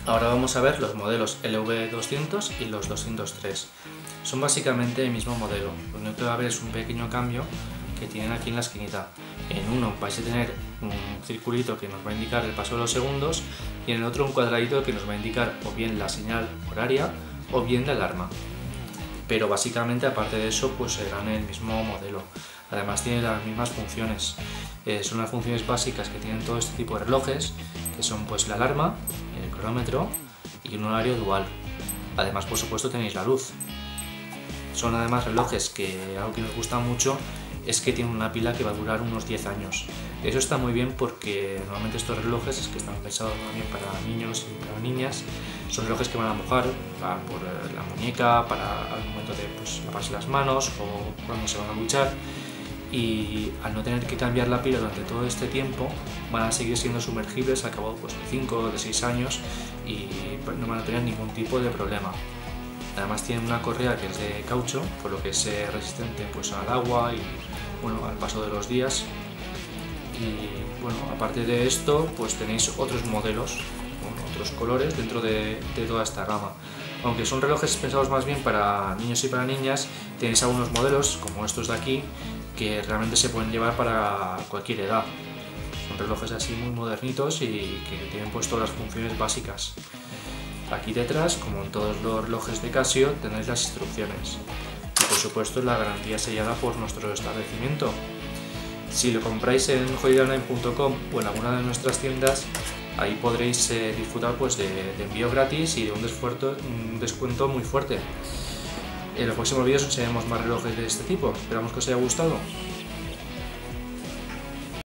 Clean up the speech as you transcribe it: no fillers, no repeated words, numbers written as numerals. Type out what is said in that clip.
Ahora vamos a ver los modelos LV200 y los 203. Son básicamente el mismo modelo, lo único que va a haber es un pequeño cambio que tienen aquí en la esquinita. En uno vais a tener un circulito que nos va a indicar el paso de los segundos y en el otro un cuadradito que nos va a indicar o bien la señal horaria o bien la alarma. Pero básicamente, aparte de eso, pues serán el mismo modelo. Además tiene las mismas funciones. Son las funciones básicas que tienen todo este tipo de relojes, que son pues la alarma, el cronómetro y un horario dual. Además, por supuesto, tenéis la luz. Son además relojes que algo que nos gusta mucho es que tienen una pila que va a durar unos 10 años. Eso está muy bien porque normalmente estos relojes es que están pensados también para niños y para niñas. Son relojes que van a mojar por la muñeca, para al momento de lavarse las manos o cuando se van a duchar. Y al no tener que cambiar la pila durante todo este tiempo, van a seguir siendo sumergibles al cabo de 5 o de 6 años y no van a tener ningún tipo de problema. Además tienen una correa que es de caucho, por lo que es resistente al agua y al paso de los días. Y bueno, aparte de esto, pues tenéis otros modelos, otros colores dentro de toda esta gama. Aunque son relojes pensados más bien para niños y para niñas, tenéis algunos modelos, como estos de aquí, que realmente se pueden llevar para cualquier edad. Son relojes así muy modernitos y que tienen pues todas las funciones básicas. Aquí detrás, como en todos los relojes de Casio, tenéis las instrucciones. Y por supuesto la garantía sellada por nuestro establecimiento. Si lo compráis en joyeríaonline.com o en alguna de nuestras tiendas, ahí podréis disfrutar de envío gratis y de un descuento muy fuerte. En los próximos vídeos os enseñaremos más relojes de este tipo. Esperamos que os haya gustado.